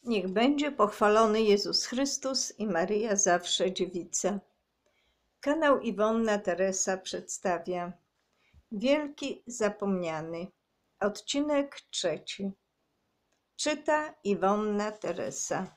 Niech będzie pochwalony Jezus Chrystus i Maryja zawsze dziewica. Kanał Iwonna Teresa przedstawia Wielki Zapomniany, odcinek 3. Czyta Iwonna Teresa.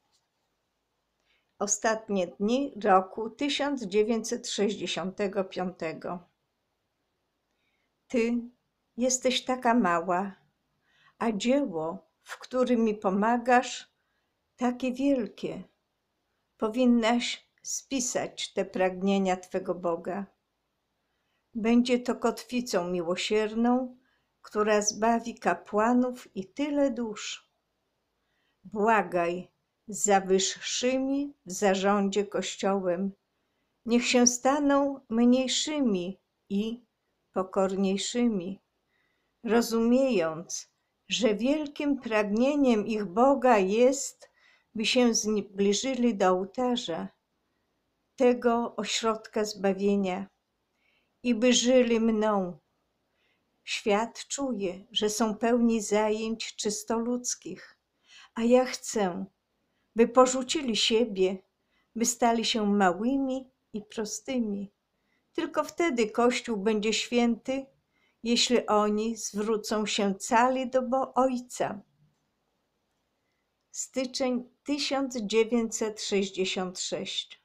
Ostatnie dni roku 1965. Ty jesteś taka mała, a dzieło, w którym mi pomagasz, takie wielkie. Powinnaś spisać te pragnienia Twego Boga. Będzie to kotwicą miłosierną, która zbawi kapłanów i tyle dusz. Błagaj za wyższymi w zarządzie Kościołem. Niech się staną mniejszymi i pokorniejszymi, rozumiejąc, że wielkim pragnieniem ich Boga jest, by się zbliżyli do ołtarza, tego ośrodka zbawienia, i by żyli mną. Świat czuje, że są pełni zajęć czysto ludzkich, a ja chcę, by porzucili siebie, by stali się małymi i prostymi. Tylko wtedy Kościół będzie święty, jeśli oni zwrócą się cali do Ojca. Styczeń 1966.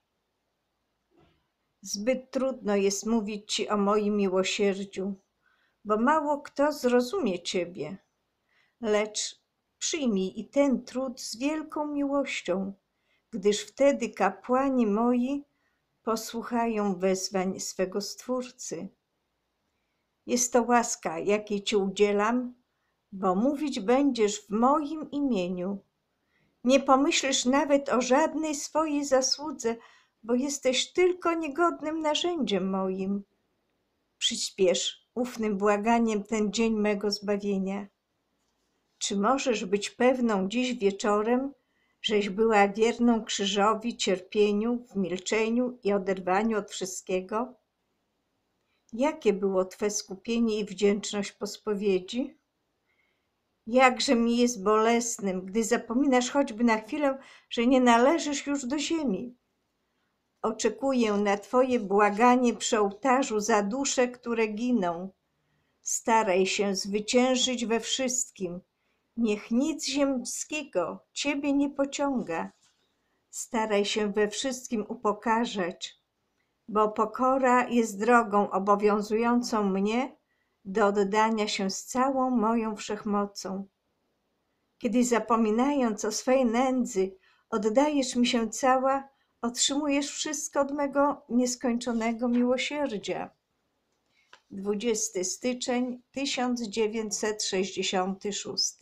Zbyt trudno jest mówić Ci o moim miłosierdziu, bo mało kto zrozumie Ciebie. Lecz przyjmij i ten trud z wielką miłością, gdyż wtedy kapłani moi posłuchają wezwań swego Stwórcy. Jest to łaska, jakiej Ci udzielam, bo mówić będziesz w moim imieniu. Nie pomyślisz nawet o żadnej swojej zasłudze, bo jesteś tylko niegodnym narzędziem moim. Przyspiesz ufnym błaganiem ten dzień mego zbawienia. Czy możesz być pewną dziś wieczorem, żeś była wierną krzyżowi, cierpieniu, w milczeniu i oderwaniu od wszystkiego? Jakie było Twe skupienie i wdzięczność po spowiedzi? Jakże mi jest bolesnym, gdy zapominasz choćby na chwilę, że nie należysz już do ziemi. Oczekuję na Twoje błaganie przy ołtarzu za dusze, które giną. Staraj się zwyciężyć we wszystkim. Niech nic ziemskiego Ciebie nie pociąga. Staraj się we wszystkim upokarzać, bo pokora jest drogą obowiązującą mnie do oddania się z całą moją wszechmocą. Kiedy zapominając o swej nędzy oddajesz mi się cała, otrzymujesz wszystko od mego nieskończonego miłosierdzia. 20 styczeń 1966.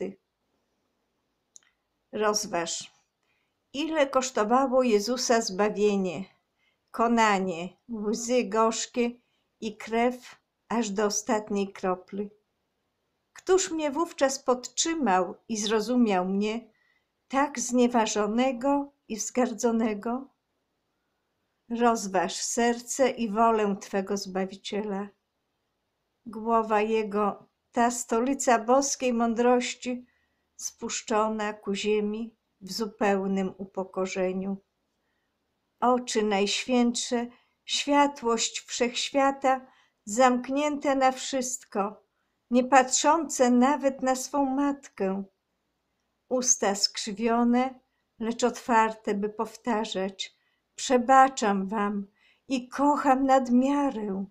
Rozważ, ile kosztowało Jezusa zbawienie, konanie, łzy gorzkie i krew aż do ostatniej kropli. Któż mnie wówczas podtrzymał i zrozumiał mnie, tak znieważonego i wzgardzonego? Rozważ serce i wolę Twego Zbawiciela. Głowa Jego, ta stolica boskiej mądrości, spuszczona ku ziemi w zupełnym upokorzeniu. Oczy najświętsze, światłość wszechświata, zamknięte na wszystko, nie patrzące nawet na swą matkę. Usta skrzywione, lecz otwarte, by powtarzać: przebaczam Wam i kocham nad miarę.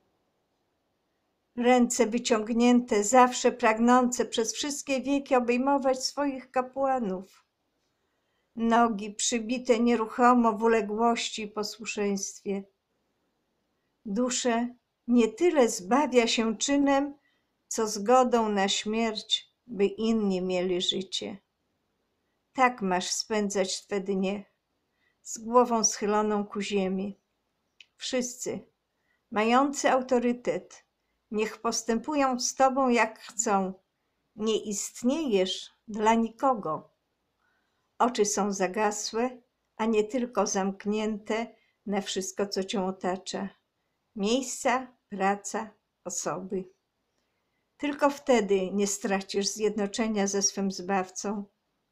Ręce wyciągnięte, zawsze pragnące przez wszystkie wieki obejmować swoich kapłanów. Nogi przybite nieruchomo w uległości i posłuszeństwie. Duszę nie tyle zbawia się czynem, co zgodą na śmierć, by inni mieli życie. Tak masz spędzać Twe dnie, z głową schyloną ku ziemi. Wszyscy, mający autorytet, niech postępują z Tobą jak chcą. Nie istniejesz dla nikogo. Oczy są zagasłe, a nie tylko zamknięte na wszystko, co Cię otacza. Miejsca, praca, osoby. Tylko wtedy nie stracisz zjednoczenia ze swym Zbawcą.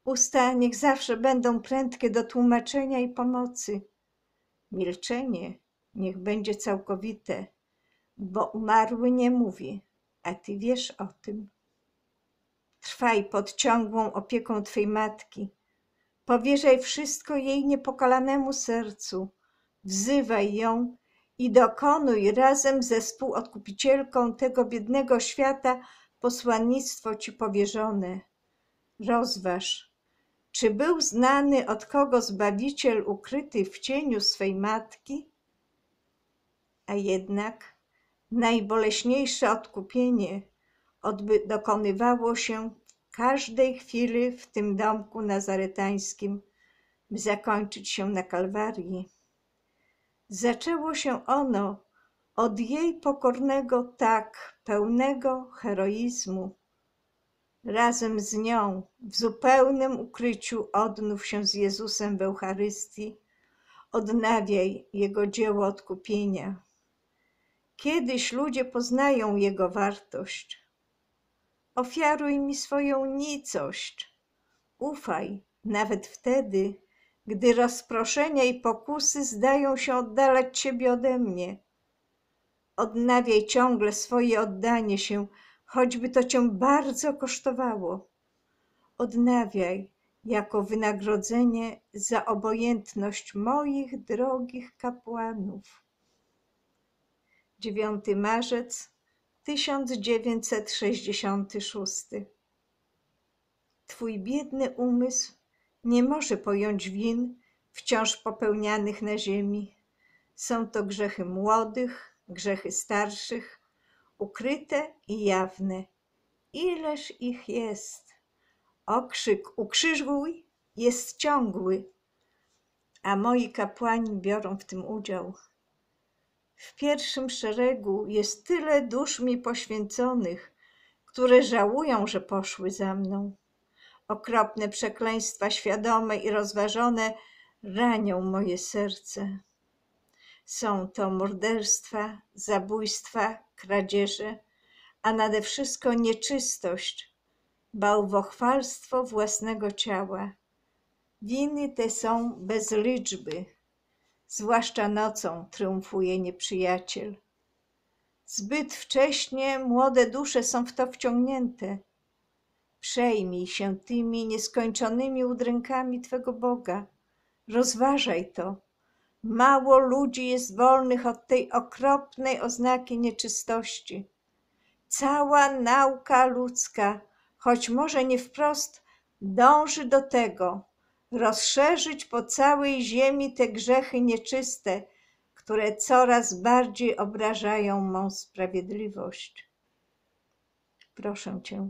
Usta niech zawsze będą prędkie do tłumaczenia i pomocy. Milczenie niech będzie całkowite, bo umarły nie mówi, a ty wiesz o tym. Trwaj pod ciągłą opieką twej matki. Powierzaj wszystko jej niepokalanemu sercu. Wzywaj ją i dokonuj razem ze współodkupicielką tego biednego świata posłannictwo ci powierzone. Rozważ, czy był znany od kogo Zbawiciel ukryty w cieniu swej matki? A jednak najboleśniejsze odkupienie dokonywało się w każdej chwili w tym domku nazaretańskim, by zakończyć się na Kalwarii. Zaczęło się ono od jej pokornego, tak pełnego heroizmu. Razem z nią w zupełnym ukryciu odnów się z Jezusem w Eucharystii, odnawiaj Jego dzieło odkupienia. Kiedyś ludzie poznają Jego wartość. Ofiaruj mi swoją nicość. Ufaj, nawet wtedy, gdy rozproszenia i pokusy zdają się oddalać Ciebie ode mnie. Odnawiaj ciągle swoje oddanie się, choćby to Cię bardzo kosztowało. Odnawiaj jako wynagrodzenie za obojętność moich drogich kapłanów. 9 marzec 1966. Twój biedny umysł nie może pojąć win wciąż popełnianych na ziemi. Są to grzechy młodych, grzechy starszych, ukryte i jawne. Ileż ich jest? Okrzyk ukrzyżuj jest ciągły, a moi kapłani biorą w tym udział. W pierwszym szeregu jest tyle dusz mi poświęconych, które żałują, że poszły za mną. Okropne przekleństwa świadome i rozważone ranią moje serce. Są to morderstwa, zabójstwa, kradzieże, a nade wszystko nieczystość, bałwochwalstwo własnego ciała. Winy te są bez liczby, zwłaszcza nocą triumfuje nieprzyjaciel. Zbyt wcześnie młode dusze są w to wciągnięte. Przejmij się tymi nieskończonymi udrękami Twego Boga. Rozważaj to. Mało ludzi jest wolnych od tej okropnej oznaki nieczystości. Cała nauka ludzka, choć może nie wprost, dąży do tego, rozszerzyć po całej ziemi te grzechy nieczyste, które coraz bardziej obrażają mą sprawiedliwość. Proszę Cię,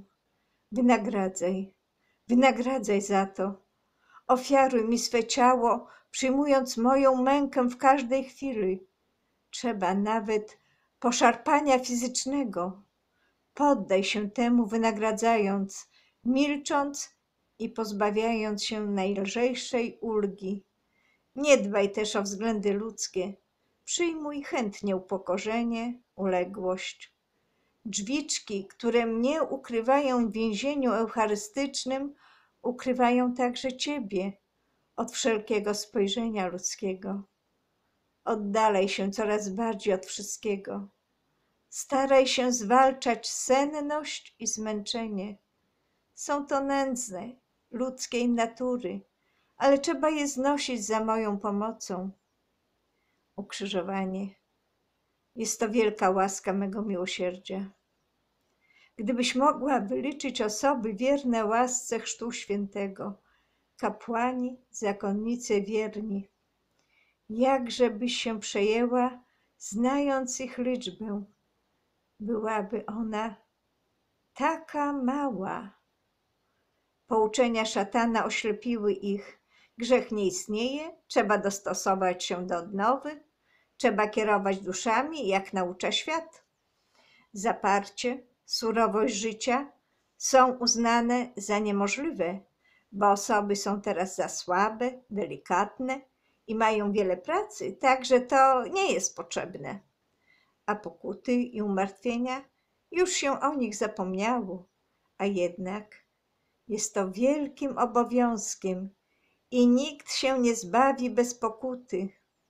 wynagradzaj za to. Ofiaruj mi swe ciało, przyjmując moją mękę w każdej chwili. Trzeba nawet poszarpania fizycznego. Poddaj się temu, wynagradzając, milcząc i pozbawiając się najlżejszej ulgi. Nie dbaj też o względy ludzkie. Przyjmuj chętnie upokorzenie, uległość. Drzwiczki, które mnie ukrywają w więzieniu eucharystycznym, ukrywają także Ciebie od wszelkiego spojrzenia ludzkiego. Oddalaj się coraz bardziej od wszystkiego. Staraj się zwalczać senność i zmęczenie. Są to nędzne, ludzkiej natury, ale trzeba je znosić za moją pomocą. Ukrzyżowanie. Jest to wielka łaska mego miłosierdzia. Gdybyś mogła wyliczyć osoby wierne łasce Chrztu Świętego, kapłani, zakonnice wierni, jakże byś się przejęła, znając ich liczbę. Byłaby ona taka mała. Pouczenia szatana oślepiły ich. Grzech nie istnieje, trzeba dostosować się do odnowy, trzeba kierować duszami, jak naucza świat. Zaparcie, surowość życia są uznane za niemożliwe, bo osoby są teraz za słabe, delikatne i mają wiele pracy, także to nie jest potrzebne. A pokuty i umartwienia, już się o nich zapomniało, a jednak Jest to wielkim obowiązkiem i nikt się nie zbawi bez pokuty.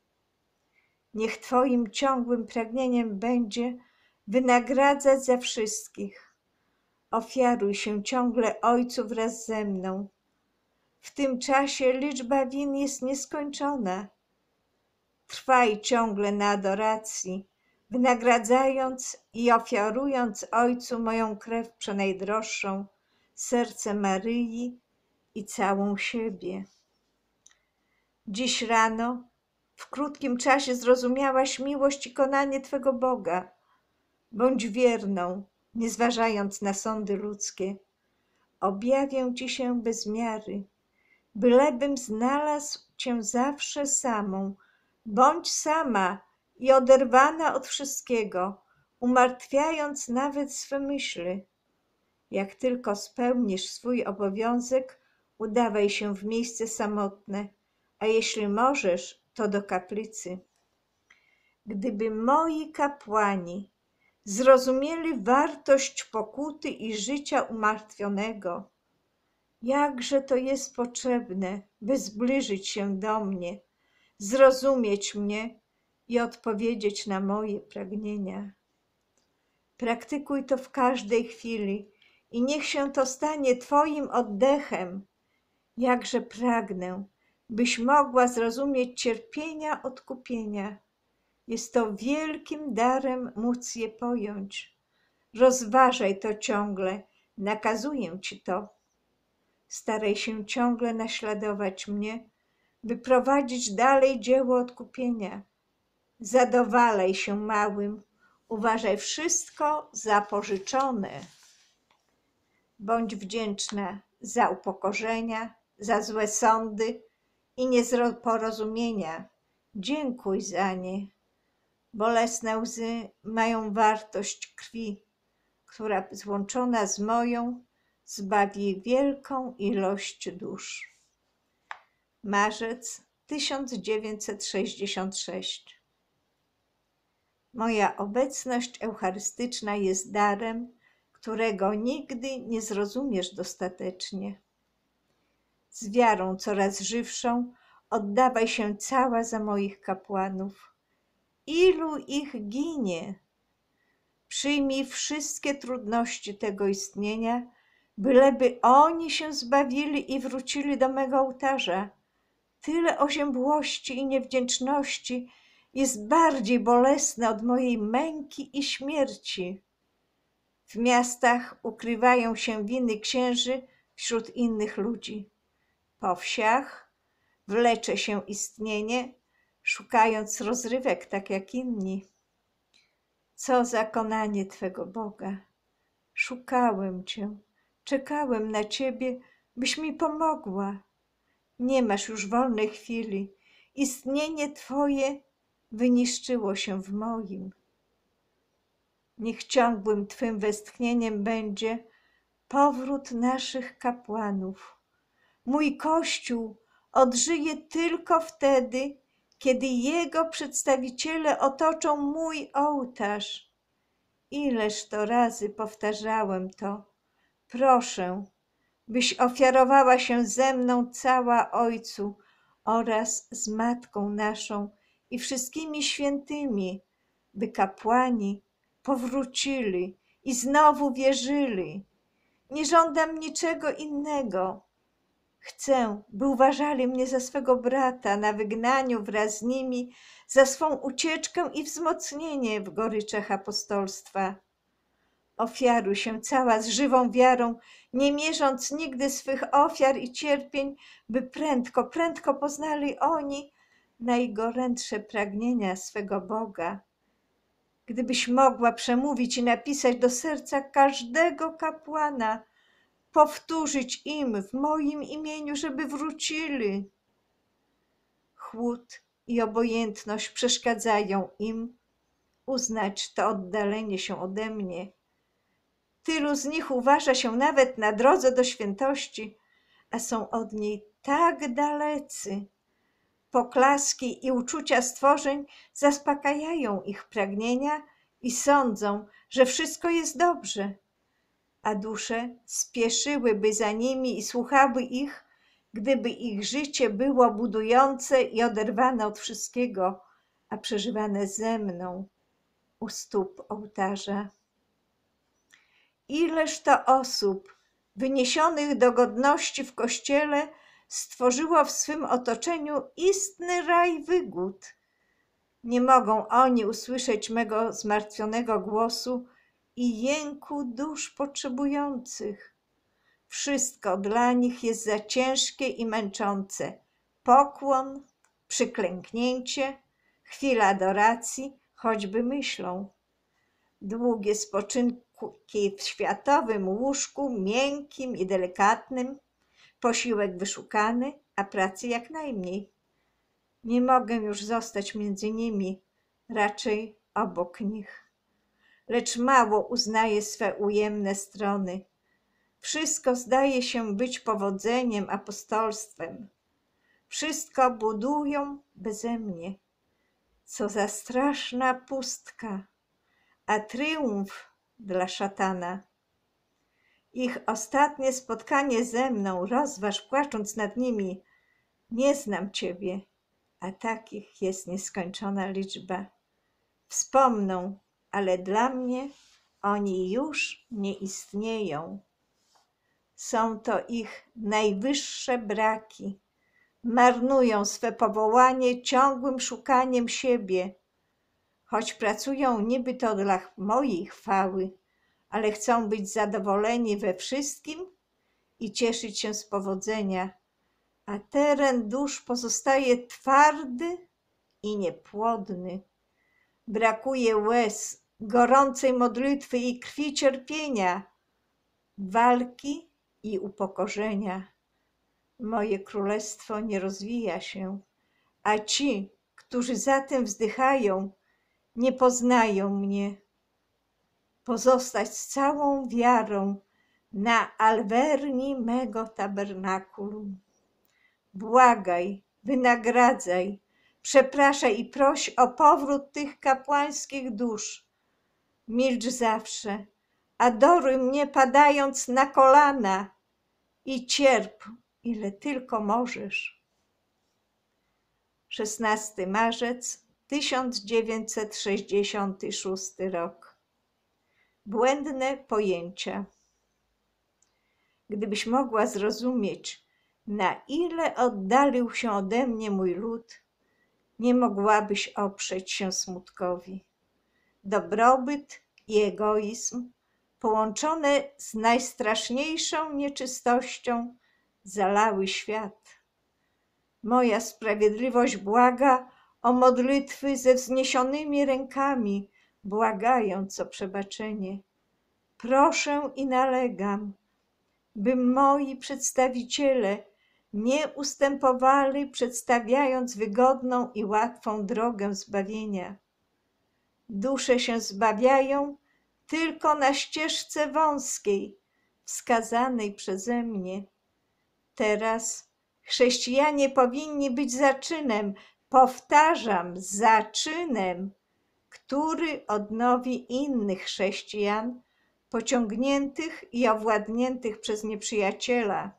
Niech Twoim ciągłym pragnieniem będzie wynagradzać za wszystkich. Ofiaruj się ciągle Ojcu wraz ze mną. W tym czasie liczba win jest nieskończona. Trwaj ciągle na adoracji, wynagradzając i ofiarując Ojcu moją krew przenajdroższą, serce Maryi i całą siebie. Dziś rano w krótkim czasie zrozumiałaś miłość i konanie Twego Boga. Bądź wierną, nie zważając na sądy ludzkie. Objawię Ci się bez miary, bylebym znalazł Cię zawsze samą. Bądź sama i oderwana od wszystkiego, umartwiając nawet swe myśli. Jak tylko spełnisz swój obowiązek, udawaj się w miejsce samotne, a jeśli możesz, to do kaplicy. Gdyby moi kapłani zrozumieli wartość pokuty i życia umartwionego, jakże to jest potrzebne, by zbliżyć się do mnie, zrozumieć mnie i odpowiedzieć na moje pragnienia. Praktykuj to w każdej chwili i niech się to stanie Twoim oddechem. Jakże pragnę, byś mogła zrozumieć cierpienia odkupienia. Jest to wielkim darem móc je pojąć. Rozważaj to ciągle, nakazuję Ci to. Staraj się ciągle naśladować mnie, by prowadzić dalej dzieło odkupienia. Zadowalaj się małym, uważaj wszystko za pożyczone. Bądź wdzięczna za upokorzenia, za złe sądy i nieporozumienia. Dziękuj za nie. Bolesne łzy mają wartość krwi, która złączona z moją zbawi wielką ilość dusz. Marzec 1966. Moja obecność eucharystyczna jest darem, którego nigdy nie zrozumiesz dostatecznie. Z wiarą coraz żywszą oddawaj się cała za moich kapłanów. Ilu ich ginie? Przyjmij wszystkie trudności tego istnienia, byleby oni się zbawili i wrócili do mego ołtarza. Tyle oziębłości i niewdzięczności jest bardziej bolesne od mojej męki i śmierci. W miastach ukrywają się winy księży wśród innych ludzi. Po wsiach wlecze się istnienie, szukając rozrywek tak jak inni. Co za konanie Twego Boga! Szukałem Cię, czekałem na Ciebie, byś mi pomogła. Nie masz już wolnej chwili. Istnienie Twoje wyniszczyło się w moim. Niech ciągłym Twym westchnieniem będzie powrót naszych kapłanów. Mój Kościół odżyje tylko wtedy, kiedy jego przedstawiciele otoczą mój ołtarz. Ileż to razy powtarzałem to. Proszę, byś ofiarowała się ze mną cała Ojcu oraz z Matką naszą i wszystkimi świętymi, by kapłani powrócili i znowu wierzyli. Nie żądam niczego innego. Chcę, by uważali mnie za swego brata na wygnaniu wraz z nimi, za swą ucieczkę i wzmocnienie w goryczach apostolstwa. Ofiaruj się cała z żywą wiarą, nie mierząc nigdy swych ofiar i cierpień, by prędko poznali oni najgorętsze pragnienia swego Boga. Gdybyś mogła przemówić i napisać do serca każdego kapłana, powtórzyć im w moim imieniu, żeby wrócili. Chłód i obojętność przeszkadzają im uznać to oddalenie się ode mnie. Tylu z nich uważa się nawet na drodze do świętości, a są od niej tak dalecy. Poklaski i uczucia stworzeń zaspokajają ich pragnienia i sądzą, że wszystko jest dobrze. a dusze spieszyłyby za nimi i słuchały ich, gdyby ich życie było budujące i oderwane od wszystkiego, a przeżywane ze mną u stóp ołtarza. Ileż to osób wyniesionych do godności w Kościele stworzyło w swym otoczeniu istny raj wygód. Nie mogą oni usłyszeć mego zmartwionego głosu i jęku dusz potrzebujących. Wszystko dla nich jest za ciężkie i męczące. Pokłon, przyklęknięcie, chwila adoracji, choćby myślą. Długie spoczynki w światowym łóżku, miękkim i delikatnym, posiłek wyszukany, a pracy jak najmniej. Nie mogę już zostać między nimi, raczej obok nich. Lecz mało uznaję swe ujemne strony. Wszystko zdaje się być powodzeniem, apostolstwem. Wszystko budują beze mnie. Co za straszna pustka, a tryumf dla szatana. Ich ostatnie spotkanie ze mną, rozważ, płacząc nad nimi, nie znam Ciebie, a takich jest nieskończona liczba. Wspomną, ale dla mnie oni już nie istnieją. Są to ich najwyższe braki. Marnują swe powołanie ciągłym szukaniem siebie. Choć pracują niby to dla mojej chwały, ale chcą być zadowoleni we wszystkim i cieszyć się z powodzenia, a teren dusz pozostaje twardy i niepłodny. Brakuje łez, gorącej modlitwy i krwi cierpienia, walki i upokorzenia. Moje królestwo nie rozwija się, a ci, którzy za tym wzdychają, nie poznają mnie. Pozostać z całą wiarą na alwerni mego tabernakulum. Błagaj, wynagradzaj, przepraszaj i proś o powrót tych kapłańskich dusz. Milcz zawsze, adoruj mnie padając na kolana i cierp, ile tylko możesz. 16 marzec 1966 rok. Błędne pojęcia. Gdybyś mogła zrozumieć, na ile oddalił się ode mnie mój lud, nie mogłabyś oprzeć się smutkowi. Dobrobyt i egoizm, połączone z najstraszniejszą nieczystością, zalały świat. Moja sprawiedliwość błaga o modlitwy ze wzniesionymi rękami, błagając o przebaczenie. Proszę i nalegam, by moi przedstawiciele nie ustępowali, przedstawiając wygodną i łatwą drogę zbawienia. Dusze się zbawiają tylko na ścieżce wąskiej, wskazanej przeze mnie. Teraz chrześcijanie powinni być zaczynem, powtarzam, zaczynem, który odnowi innych chrześcijan, pociągniętych i owładniętych przez nieprzyjaciela.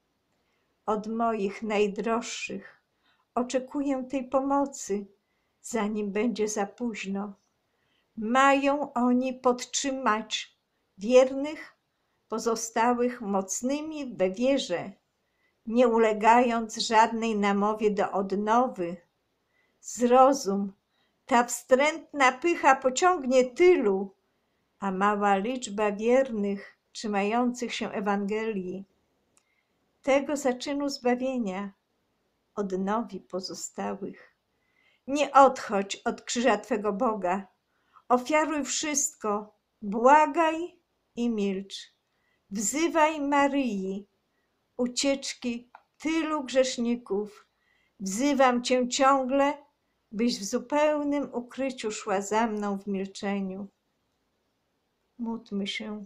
Od moich najdroższych oczekuję tej pomocy, zanim będzie za późno. Mają oni podtrzymać wiernych, pozostałych mocnymi we wierze, nie ulegając żadnej namowie do odnowy. Zrozum, ta wstrętna pycha pociągnie tylu, a mała liczba wiernych, trzymających się Ewangelii, tego zaczynu zbawienia, odnowi pozostałych. Nie odchodź od krzyża Twego Boga, ofiaruj wszystko, błagaj i milcz. Wzywaj Maryi, ucieczki tylu grzeszników. Wzywam Cię ciągle, byś w zupełnym ukryciu szła za mną w milczeniu. Módlmy się.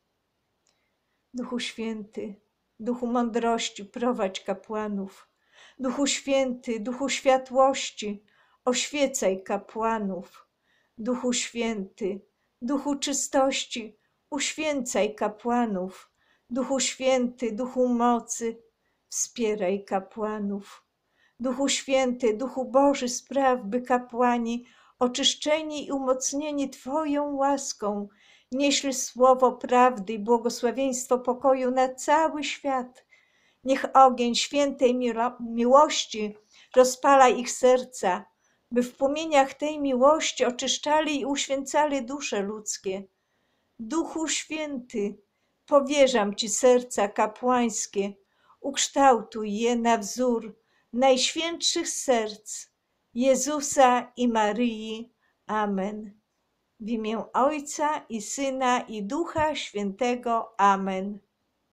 Duchu Święty, Duchu mądrości, prowadź kapłanów. Duchu Święty, Duchu światłości, oświecaj kapłanów. Duchu Święty, Duchu czystości, Uświęcaj kapłanów, Duchu Święty, Duchu mocy, wspieraj kapłanów. Duchu Święty, Duchu Boży, spraw, by kapłani, oczyszczeni i umocnieni Twoją łaską, nieśli słowo prawdy i błogosławieństwo pokoju na cały świat. Niech ogień świętej miłości rozpala ich serca, by w płomieniach tej miłości oczyszczali i uświęcali dusze ludzkie. Duchu Święty, powierzam Ci serca kapłańskie, ukształtuj je na wzór najświętszych serc Jezusa i Maryi. Amen. W imię Ojca i Syna i Ducha Świętego. Amen.